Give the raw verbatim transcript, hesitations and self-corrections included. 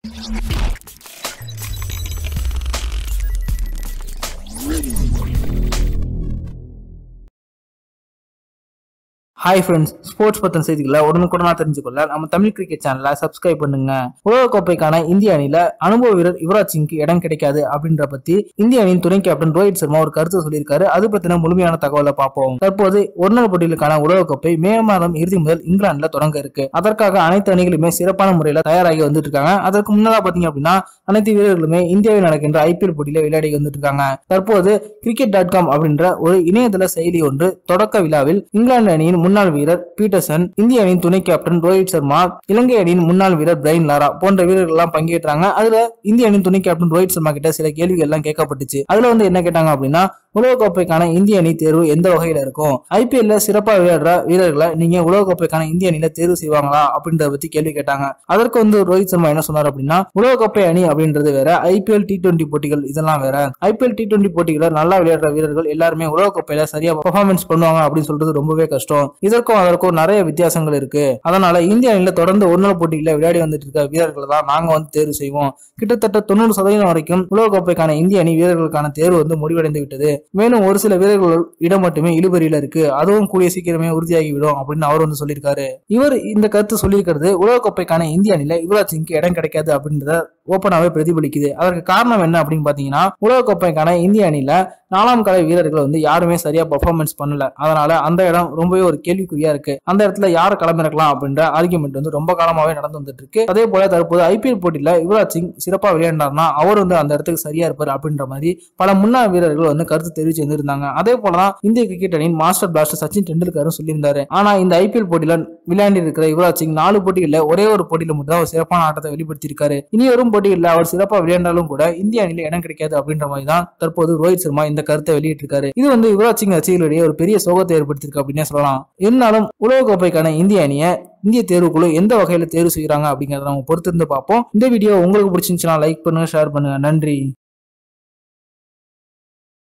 Hi friends, sports பத்தின செய்திகளை உடனுக்குடனா தெரிஞ்சுக்கொள்ள நம்ம தமிழ் கிரிக்கெட் சேனலை சப்ஸ்கிரைப் பண்ணுங்க. உலகக்கோப்பைக்கான இந்திய அணியில அனுபவ வீரர் யுவராஜ் சிங்க்கு இடம் கிடைக்காது அப்படின்ற பத்தி இந்திய அணியின் துணை கேப்டன் ரோஹித் சர்மா ஒரு கருத்து சொல்லியிருக்காரு. அது பத்தின முழுமையான தகவலை பார்ப்போம். தற்போது ஒருநாள் போட்டிகளுக்கான உலகக்கோப்பை மே மாதம் இறுதி முதல் இங்கிலாந்துல தொடங்க இருக்கு. அதற்காக அனைத்து அணிகளுமே சிறப்பான முறையில தயாராகி வந்துட்டு இருக்காங்க. அதற்கு முன்னதாக பாத்தீங்க அப்படின்னா அனைத்து வீரர்களுமே இந்தியாவில் நடக்கின்ற ஐபிஎல் போட்டியில விளையாடி வந்துட்டு இருக்காங்க. தற்போது கிரிக்கெட் டாட் காம் அப்படின்ற ஒரு இணையதள செயலி ஒன்று தொடக்க விழாவில் இங்கிலாந்து அணியின் முன்னாள் வீரர் பீட்டர்சன், இந்திய அணியின் துணை கேப்டன் ரோஹித் சர்மா, இலங்கை அணியின் முன்னாள் வீரர் பிரைன் லாரா போன்ற வீரர்கள் எல்லாம் பங்கேற்றாங்க. அதுல இந்திய அணியின் துணை கேப்டன் ரோஹித் சர்மா கிட்ட சில கேள்விகள் எல்லாம் கேட்கப்பட்டுச்சு. அதுல வந்து என்ன கேட்டாங்க அப்படின்னா, உலகக்கோப்பைக்கான இந்திய அணி தேர்வு எந்த வகையில இருக்கும், ஐபிஎல்ல சிறப்பா விளையாடுற வீரர்களை நீங்க உலகக்கோப்பைக்கான இந்திய அணியில தேர்வு செய்வாங்களா அப்படின்றத பத்தி கேள்வி கேட்டாங்க. அதற்கு வந்து ரோஹித் சர்மா என்ன சொன்னார் அப்படின்னா, உலகக்கோப்பை அணி அப்படின்றது வேற, ஐபிஎல் டி டுவெண்டி போட்டிகள் இதெல்லாம் வேற. ஐபிஎல் டி டுவெண்டி போட்டிகளை நல்லா விளையாடுற வீரர்கள் எல்லாருமே உலகக்கோப்பையில சரியா பெர்ஃபார்மன்ஸ் பண்ணுவாங்க அப்படின்னு சொல்றது ரொம்பவே கஷ்டம். இதற்கும் அதற்கும் நிறைய வித்தியாசங்கள் இருக்கு. அதனால இந்திய அணியில தொடர்ந்து ஒரு நாள் போட்டியில விளையாடி வந்துட்டு இருக்க வீரர்களை தான் நாங்க வந்து தேர்வு செய்வோம். கிட்டத்தட்ட தொண்ணூறு சதவீதம் வரைக்கும் உலகக்கோப்பைக்கான இந்திய அணி வீரர்களுக்கான தேர்வு வந்து முடிவடைந்து விட்டது. மேலும் ஒரு சில வீரர்கள் இடம் மட்டுமே இழுபறியில இருக்கு, அதுவும் கூடிய சீக்கிரமே உறுதியாகிவிடும் அப்படின்னு அவர் வந்து சொல்லியிருக்காரு. இவர் இந்த கருத்து சொல்லியிருக்கிறது உலகக்கோப்பைக்கான இந்திய அணியில யுவராஜ் சிங்க்கு இடம் கிடைக்காது அப்படின்றத ஓப்பனாவே பிரதிபலிக்குது. அதற்கு காரணம் என்ன அப்படின்னு பாத்தீங்கன்னா, உலகக்கோப்பைக்கான இந்திய அணியில நாலாம் கலை வீரர்கள் வந்து யாருமே சரியா பெர்ஃபார்மன்ஸ் பண்ணல. அதனால அந்த இடம் ரொம்பவே ஒரு கேள்விக்குறியா இருக்கு. அந்த இடத்துல யார் களமிறக்கலாம் அப்படின்ற ஆர்குமெண்ட் வந்து ரொம்ப காலமாவே நடந்து வந்துட்டு இருக்கு. அதே போல தற்போது ஐபிஎல் போட்டியில யுவராஜ் சிங் சிறப்பா விளையாண்டார்னா அவர் வந்து அந்த இடத்துக்கு சரியா இருப்பார் அப்படின்ற மாதிரி பல முன்னாள் வீரர்கள் வந்து கருத்து தெரிவிச்சு வந்திருந்தாங்க. அதே போலதான் இந்திய கிரிக்கெட் அணியின் மாஸ்டர் பிளாஸ்டர் சச்சின் டெண்டுல்கரும் சொல்லியிருந்தாரு. ஆனா இந்த ஐபிஎல் போட்டியில விளையாடி இருக்கிற யுவராஜ் சிங் நாலு போட்டிகள்ல ஒரே ஒரு போட்டியில மட்டும் தான் ஒரு சிறப்பான ஆட்டத்தை வெளிப்படுத்தியிருக்காரு. இனி வரும் போட்டியில் அவர் சிறப்பா விளையாண்டாலும் கூட இந்திய அணியில இடம் கிடைக்காது அப்படின்ற மாதிரி தான் தற்போது ரோஹித் சர்மா இந்த கருத்தை வெளியிட்டிருக்காரு. இது வந்து யுவராஜ் சிங் ரசிகர்களிடையே ஒரு பெரிய சோகத்தை ஏற்படுத்தியிருக்கு அப்படின்னே சொல்லலாம். இருந்தாலும் உலகக்கோப்பைக்கான இந்திய அணியை இந்திய தேர்வுக்குழு எந்த வகையில தேர்வு செய்யறாங்க அப்படிங்கறத நம்ம பொறுத்திருந்து பார்ப்போம். இந்த வீடியோ உங்களுக்கு பிடிச்சிருந்துச்சுன்னா லைக் பண்ணுங்க, ஷேர் பண்ணுங்க. நன்றி.